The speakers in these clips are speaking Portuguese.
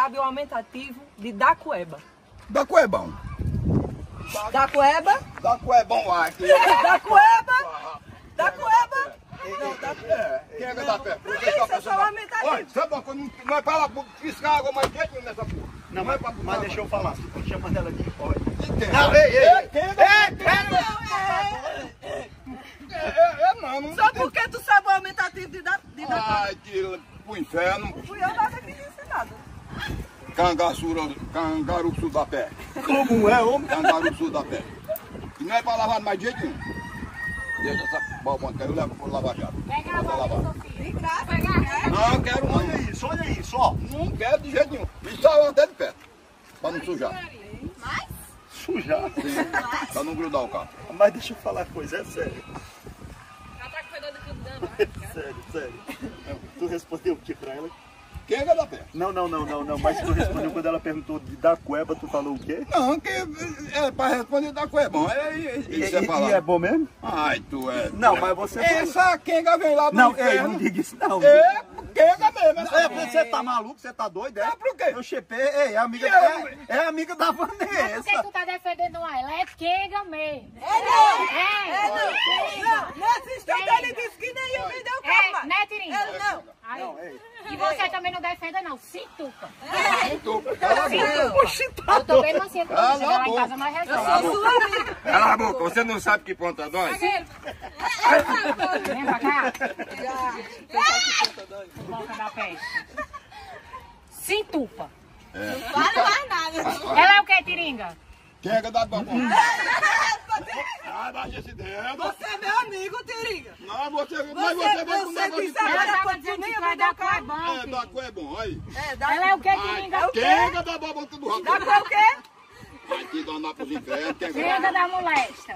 sabe o aumentativo de Dacoeba? Dacoebão. Dacoeba? Dacoebão, aqui. Dacoeba? Dacoeba? Não, Dacoeba. Quem é que dá pé? Isso é só o aumentativo. Olha, sabe uma coisa? Não é pra lá piscar água mais quente nessa porra. Não, mas deixa eu falar. Você pode chamar ela de olha. Não, não. Só porque tu sabe o aumentativo de Dacoeba. Ai, tira pro inferno. Fui eu nada que disse nada. Cangaruçu da pé. Como é, homem? Cangaruçu da pé. E não é pra lavar mais de jeito nenhum. Deixa essa balbona, eu levo pro lavar jato. Pega a bola, Vem cá, pegar. Não, quero não. Olha isso, ó. Não quero de jeito nenhum. E só até de pé. Pra não sujar. Sujar. Sim, pra não grudar o carro. Mas deixa eu falar uma coisa, é sério. ela tá com fedor de tudo dando. Sério. Tu respondeu o que pra ela? Quem é que dá pé? Não. Mas tu respondeu quando ela perguntou de Dacoeba, tu falou o quê? Não, que é pra responder da coisa é bom. Isso é E é palavra. bom mesmo? Ai, tu é. Não, mas você... Essa quenga vem lá do Não, inferno. não diga isso não. É quenga mesmo. Essa Você tá maluco? Você tá doido? É por quê? Eu chepei, é amiga da Por que Vanessa. tu tá defendendo ela? Ela é quenga mesmo. Não, nesse instante ele disse que nem eu me deu calma. Né, Tirinha? Ele não. Aí. E você também não defenda, não. Se tupa. Tá Eu tô bem macia com Cala você. a Lá em boca. casa nós Eu resolvemos. sou sua amiga. Cala a boca, você não sabe que ponta dói? Vem pra cá. Boca da peste. Se entupa. Ela é o que, Tiringa? Quem é que dá pra ponta? Ah, baixa esse dedo. Você é meu amigo, Tiringa. Não, você vai com o negócio de disse pé. Ela agora tava quando tu dizendo nem que ia vai me dar dar com é calma. bom. É, filho. da coisa é bom, aí. Ela é o que, Tiringa? Quem é que dá pra ponta do Dá rabo? pra o quê? Vai te danar pros infernos. Quem é que Tiringa da molesta.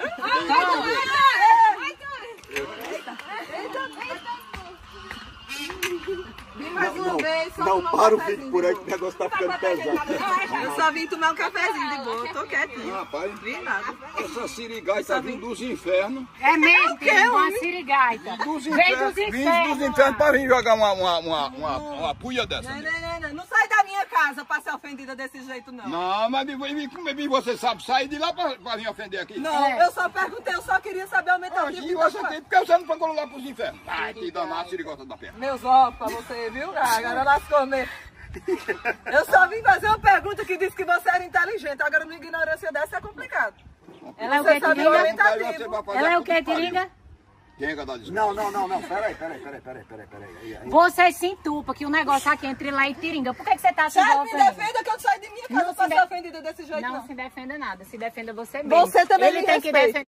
Vim mais uma vez, só Não, tomar para um o vídeo cafezinho por de aí boa. que o negócio tá ficando pesado. Eu só vim tomar um cafezinho de boa, eu tô quietinho. Rapaz, Vim nada. essa sirigaita vindo dos infernos. É mesmo, Tiringa, uma sirigaita. Dos Vem infernos. dos Vim infernos. dos infernos pra vir jogar uma puia dessa. Não sai da minha casa pra ser ofendida desse jeito, não. Não, mas você sabe sair de lá pra vir ofender aqui? Não, eu só perguntei, eu só queria saber o aumentativo. E você tem, porque você não foi lá pros infernos? Ai, te danar a sirigota da perna. Meus ovos pra você, viu? Agora lascou mesmo. Eu só vim fazer uma pergunta que disse que você era inteligente. Agora, uma ignorância dessa é complicado. Ela é o Você que, sabe o Tiringa? aumentativo. Ela é o que, Tiringa? Quem é que dá disso? Não, peraí. Aí. Você se entupa, que o negócio aqui entre lá e Tiringa. Por que você tá se Sai, me envolvendo? defenda que eu saio de minha casa Não pra se ser ofendida desse jeito, Não não. se defenda nada, se defenda você mesmo. Você também Ele me tem que respeita. defender.